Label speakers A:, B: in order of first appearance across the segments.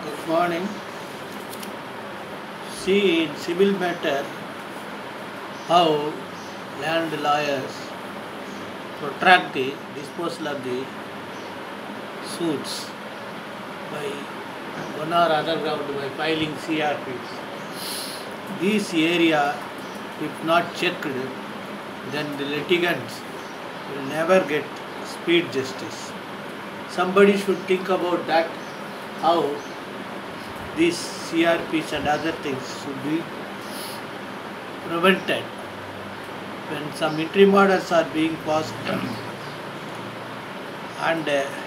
A: Good morning. See in civil matter how land lawyers protract the disposal of the suits by one or other ground by filing CRPs. This area, if not checked, then the litigants will never get speed justice. Somebody should think about that, how these CRPs and other things should be prevented when some interim orders are being passed and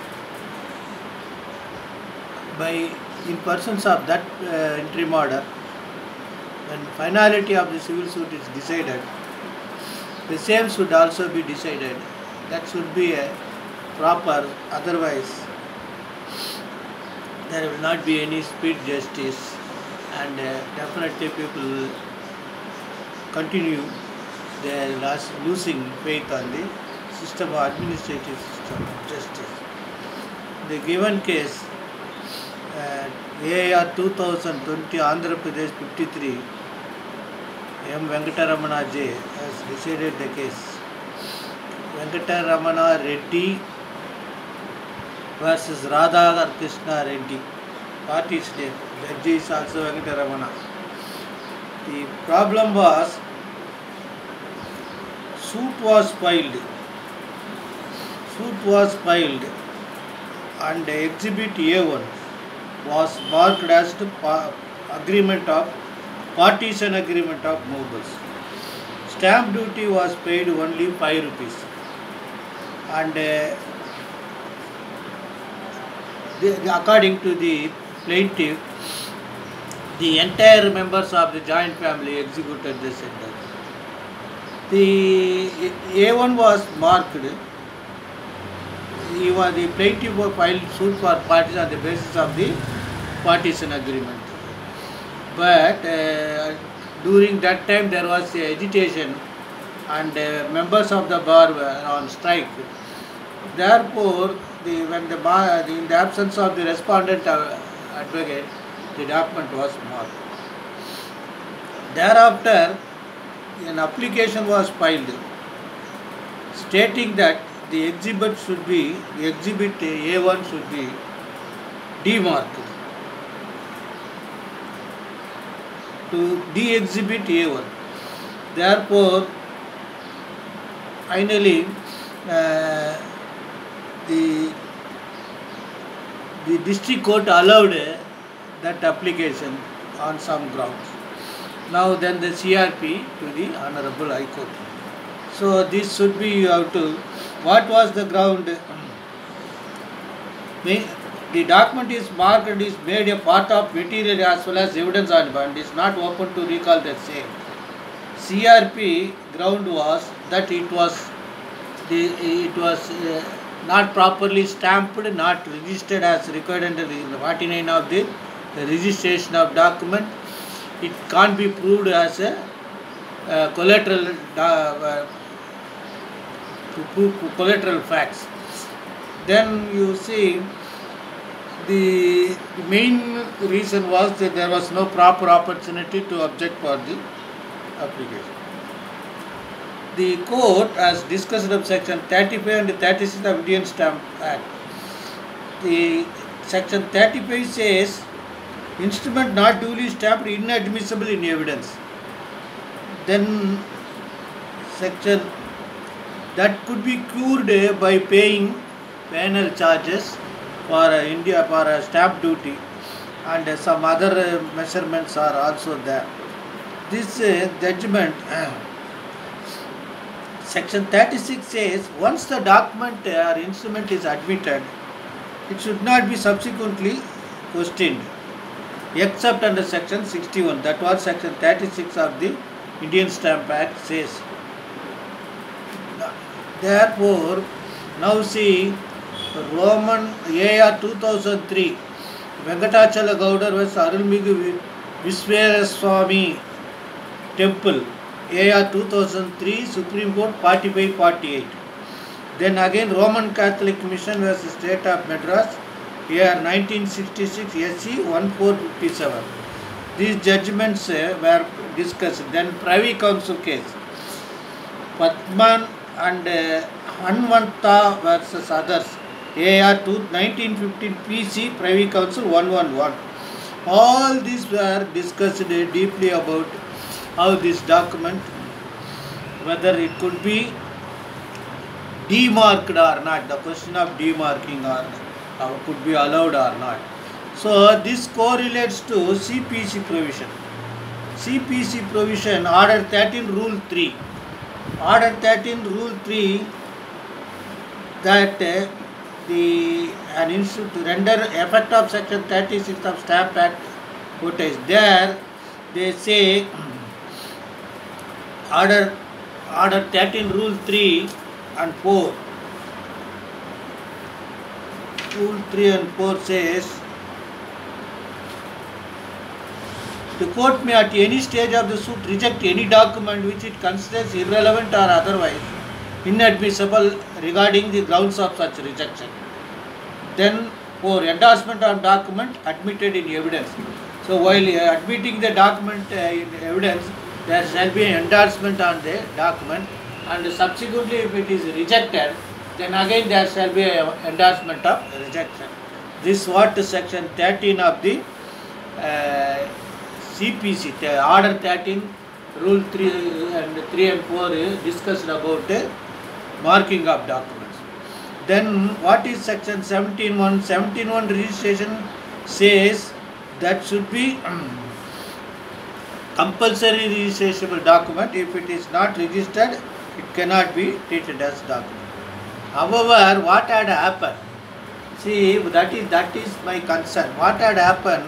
A: by in persons of that interim order, when finality of the civil suit is decided, the same should also be decided. That should be a proper, otherwise there will not be any speed justice, and definitely people will continue their losing faith on the system of administrative system of justice. The given case, AIR 2020 Andhra Pradesh 53, M. Venkataramana J. has decided the case. Venkataramana Reddy versus Radha Krishna Reddy. Party's name. Judge is also Venkataramana. The problem was, suit was filed and exhibit A1 was marked as the agreement of partition agreement of movables. Stamp duty was paid only 5 rupees, and according to the plaintiff, the entire members of the joint family executed the sentence. The A1 was marked. The plaintiff filed suit for partition on the basis of the partition agreement. But during that time there was agitation and members of the bar were on strike. Therefore, in the absence of the respondent advocate, the document was marked. Thereafter, an application was filed stating that the exhibit A1 should be demarked to de-exhibit A1. Therefore, finally, the district court allowed that application on some grounds. Now then the CRP to the Honorable High Court. So this should be, you have to, what was the ground? The document is marked and is made a part of material as well as evidence on bond, is not open to recall the same. CRP ground was that it was not properly stamped, not registered as required under 49 of the registration of document. It can't be proved as a collateral to prove collateral facts. Then you see the main reason was that there was no proper opportunity to object for the application. The court has discussed of section 35 and 36 of Indian Stamp Act. The section 35 says instrument not duly stamped inadmissible in evidence. Then section that could be cured by paying penal charges for for stamp duty, and some other measurements are also there. This judgment, section 36 says once the document or instrument is admitted, it should not be subsequently questioned except under section 61. That was section 36 of the Indian Stamp Act says. Therefore, now see Roman AR 2003 Venkatachala Gowda vs. Arulmigu Visvaraswamy Temple AR 2003 Supreme Court 45-48. Then again Roman Catholic Mission vs. State of Madras Here 1966 SC 1457. These judgments were discussed. Then Privy Council case. Patman and Hanvanta versus others. AR 1915 PC Privy Council 111. All these were discussed deeply about how this document, whether it could be demarked or not, the question of demarking or could be allowed or not. So this correlates to CPC provision. CPC provision, Order 13 Rule 3. Order 13 Rule 3 that an institute to render effect of section 36 of Stamp Act quotas. There they say Order 13 Rule 3 and 4. Rule 3 and 4 says, the court may at any stage of the suit reject any document which it considers irrelevant or otherwise inadmissible regarding the grounds of such rejection. Then for endorsement of document admitted in evidence. So while admitting the document in evidence, there shall be an endorsement on the document, and subsequently if it is rejected, then again there shall be an endorsement of rejection. This is what section 13 of the CPC, Order 13, Rule 3 and 4 discussed about marking of documents. Then what is section 17.1? 17.1 registration says that should be compulsory registrable document. If it is not registered, it cannot be treated as document. However, what had happened? See, that is my concern. What had happened?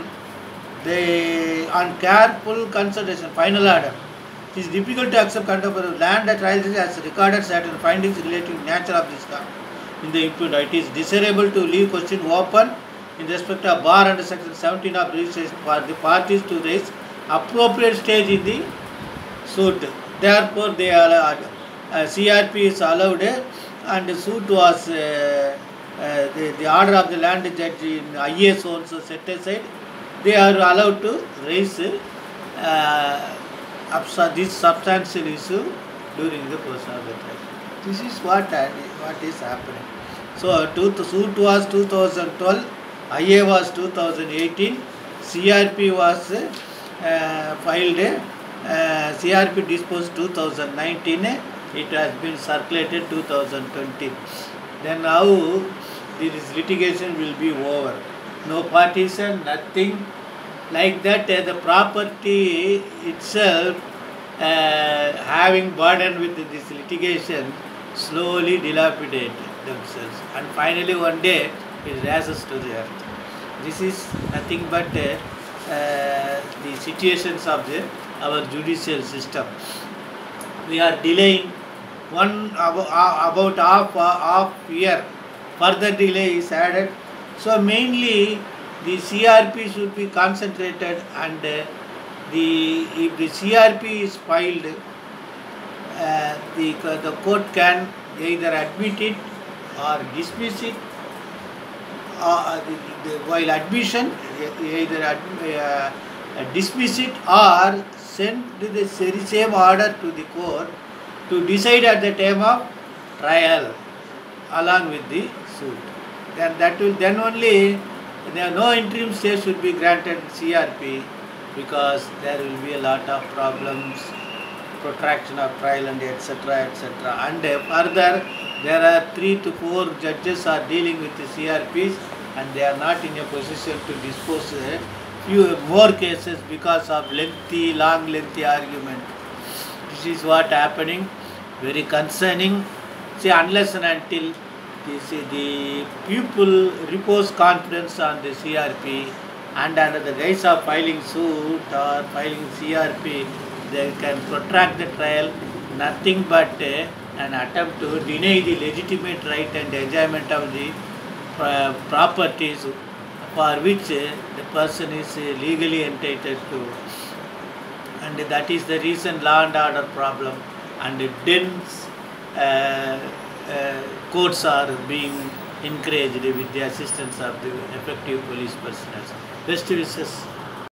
A: On careful consideration, final order. It is difficult to accept contemporary land that rises has recorded certain findings relating to nature of this land in the impugned. It is desirable to leave question open in respect of bar under section 17 of registration for the parties to raise appropriate stage in the suit. Therefore, they are CRP is allowed, and the suit was the order of the land judge in IA zones set aside. They are allowed to raise this substantial issue during the course of the trial. This is what is happening. So, suit was 2012, IA was 2018, CRP was filed, CRP disposed 2019, it has been circulated 2020. Then now this litigation will be over. No partition, nothing like that. The property itself having burden with this litigation slowly dilapidate themselves, and finally one day it rises to the earth. This is nothing but the situations of our judicial system. We are delaying about half year. Further delay is added. So mainly the CRP should be concentrated, and if the CRP is filed, the court can either admit it or dismiss it. While admission, either dismiss it or send the same order to the court to decide at the time of trial along with the suit. Then only no interim stay should be granted CRP, because there will be a lot of problems, protraction of trial and etc. And further, there are 3 to 4 judges are dealing with the CRPs, and they are not in a position to dispose few more cases because of lengthy argument. This is what happening, very concerning. See, unless and until the people repose confidence on the CRP, and under the guise of filing suit or filing CRP, they can protract the trial, nothing but an attempt to deny the legitimate right and enjoyment of the properties for which the person is legally entitled to. And that is the reason law and order problem and dense courts are being encouraged with the assistance of the effective police personnel. Best wishes.